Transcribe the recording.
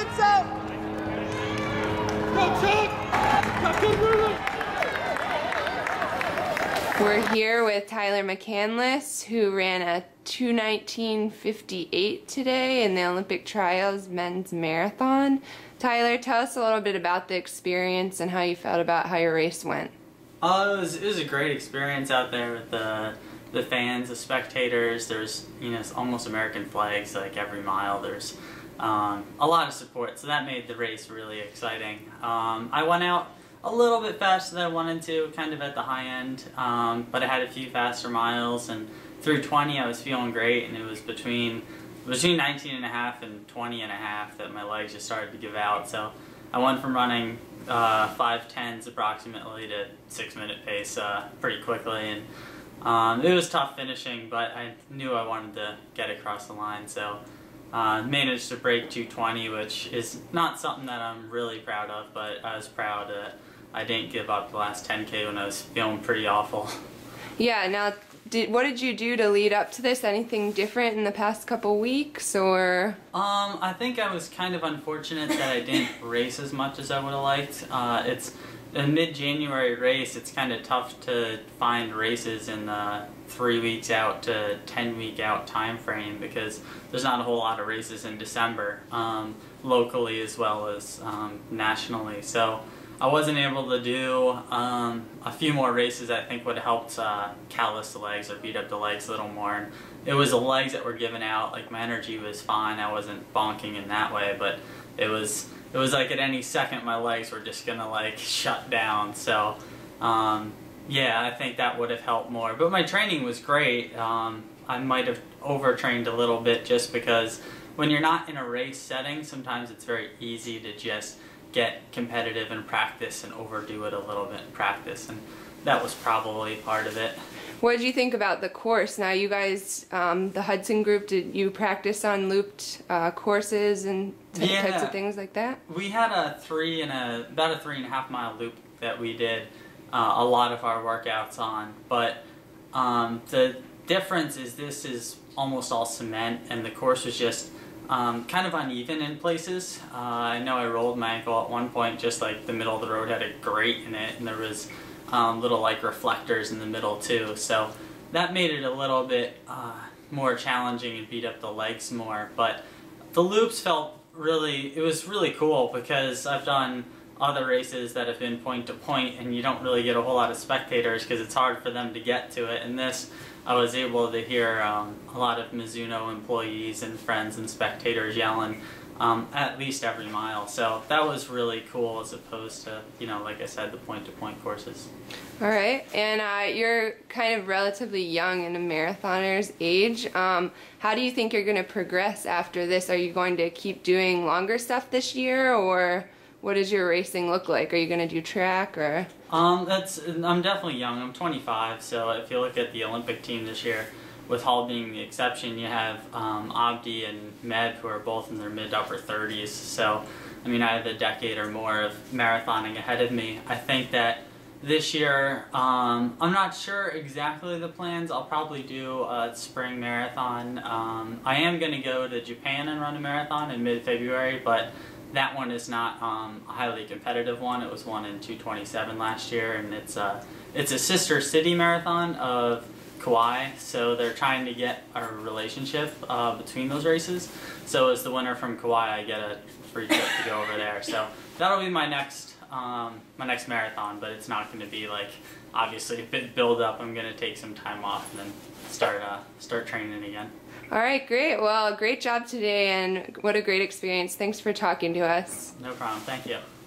minutes out. Go, Chuck. Keep moving. We're here with Tyler McCandless, who ran a 2:19:58 today in the Olympic Trials men's marathon. Tyler, tell us a little bit about the experience and how you felt about how your race went. It was a great experience out there with the fans, the spectators. There's, almost American flags like every mile. There's a lot of support, so that made the race really exciting. I went out a little bit faster than I wanted to, kind of at the high end, but I had a few faster miles, and through 20 I was feeling great, and it was between 19.5 and 20.5 that my legs just started to give out. So I went from running 5:10s approximately to 6-minute pace pretty quickly, and it was tough finishing, but I knew I wanted to get across the line, so managed to break 2:20, which is not something that I'm really proud of, but I was proud that I didn't give up the last 10K when I was feeling pretty awful. Yeah, now what did you do to lead up to this? Anything different in the past couple weeks, or? I think I was kind of unfortunate that I didn't race as much as I would have liked. It's a mid-January race. It's kind of tough to find races in the 3 weeks out to 10-week out time frame, because there's not a whole lot of races in December, locally as well as nationally. So I wasn't able to do a few more races. I think would have helped callus the legs or beat up the legs a little more. And it was the legs that were giving out. Like, my energy was fine. I wasn't bonking in that way, but it was like at any second my legs were just gonna like shut down. So yeah, I think that would have helped more. But my training was great. I might have overtrained a little bit, just because when you're not in a race setting, sometimes it's very easy to just get competitive in practice and overdo it a little bit in practice, and that was probably part of it. What did you think about the course? Now, you guys, the Hudson group, did you practice on looped courses and types of things like that? We had about a 3.5 mile loop that we did a lot of our workouts on, but the difference is this is almost all cement, and the course was just kind of uneven in places. I know I rolled my ankle at one point, just like the middle of the road had a grate in it, and there was little like reflectors in the middle too, so that made it a little bit more challenging and beat up the legs more. But the loops it was really cool, because I've done other races that have been point to point, and you don't really get a whole lot of spectators because it's hard for them to get to it. And this, I was able to hear a lot of Mizuno employees and friends and spectators yelling at least every mile. So that was really cool, as opposed to, like I said, the point-to-point courses. All right, and you're kind of relatively young in a marathoner's age. How do you think you're going to progress after this? Are you going to keep doing longer stuff this year, or what does your racing look like? Are you going to do track, or? I'm definitely young. I'm 25, so if you look at the Olympic team this year, with Hall being the exception, you have Abdi and Med, who are both in their mid to upper 30s. So, I mean, I have a decade or more of marathoning ahead of me. I think that this year, I'm not sure exactly the plans. I'll probably do a spring marathon. I am going to go to Japan and run a marathon in mid-February, but that one is not a highly competitive one. It was one in 2:27 last year, and it's a sister city marathon of Kauai, so they're trying to get a relationship between those races. So as the winner from Kauai, I get a free trip to go over there. So that'll be my next marathon, but it's not going to be like, obviously, a bit build up. I'm going to take some time off and then start training again. All right, great. Well, great job today, and what a great experience. Thanks for talking to us. No problem. Thank you.